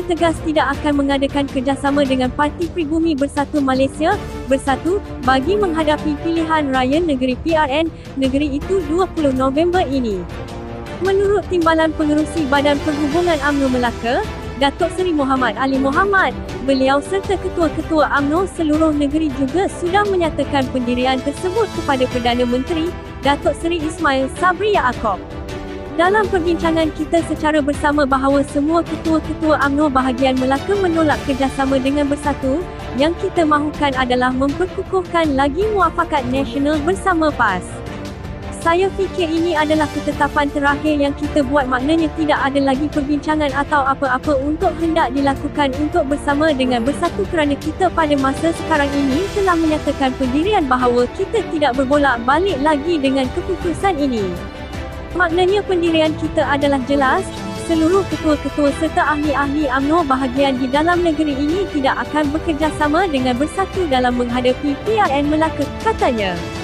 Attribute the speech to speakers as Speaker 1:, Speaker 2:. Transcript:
Speaker 1: tegas tidak akan mengadakan kerjasama dengan Parti Pribumi Bersatu Malaysia Bersatu bagi menghadapi pilihan raya negeri PRN negeri itu 20 November ini. Menurut Timbalan Pengerusi Badan Perhubungan UMNO Melaka, Datuk Seri Muhammad Ali Mohamad, beliau serta ketua-ketua UMNO seluruh negeri juga sudah menyatakan pendirian tersebut kepada Perdana Menteri, Datuk Seri Ismail Sabri Yaakob. Dalam perbincangan kita secara bersama bahawa semua ketua-ketua UMNO bahagian Melaka menolak kerjasama dengan Bersatu, yang kita mahukan adalah memperkukuhkan lagi muafakat nasional bersama PAS. Saya fikir ini adalah ketetapan terakhir yang kita buat, maknanya tidak ada lagi perbincangan atau apa-apa untuk hendak dilakukan untuk bersama dengan Bersatu kerana kita pada masa sekarang ini telah menyatakan pendirian bahawa kita tidak berbolak-balik lagi dengan keputusan ini. Maknanya pendirian kita adalah jelas, seluruh ketua-ketua serta ahli-ahli UMNO bahagian di dalam negeri ini tidak akan bekerjasama dengan Bersatu dalam menghadapi PRN Melaka, katanya.